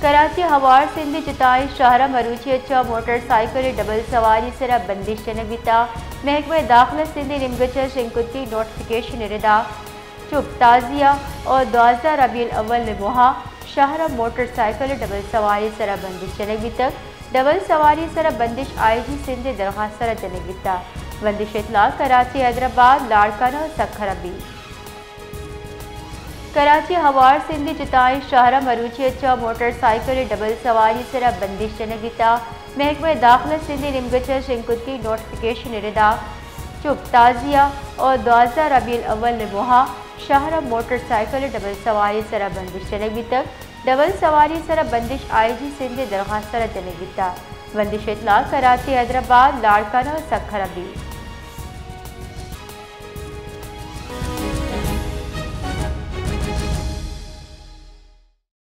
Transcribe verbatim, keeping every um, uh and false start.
कराची हवार सिंध जिताई शाहरा मरूची अच्छा motorcycle double सवारी सरा बंदिश जनबिता महकमे दाखिला सिंध निमगचा शिंकुती नोटिफिकेशन रिदा चुप ताजिया और द्वाजा रबील अव्वल मोहा शाहरा मोटरसाइकिल डबल सवारी सरा बंदिश जनबितक डबल सवारी सरा बंदिश आईजी सिंध दरखास्त सरा जनबिता बंदिश इतला कराची हैदराबाद लाड़काना सखरबी कराची हवार सिंध जिताई शाहरा मरूची अच्छा मोटरसाइकिल डबल सवारी सरा बंदिश जनबिता महकमे दाखिला सिंध निमगचा शिंकुती नोटिफिकेशन रिदा चुप ताजिया और द्वाजा रबील अव्वल मोहा शाहरा मोटरसाइकिल डबल सवारी सरा बंदिश जनबितक डबल सवारी सरा बंदिश आईजी सिंध दरखास्त सरा जनबिता बंदिश इतला कराची हैदराबाद लाड़काना सखरबी।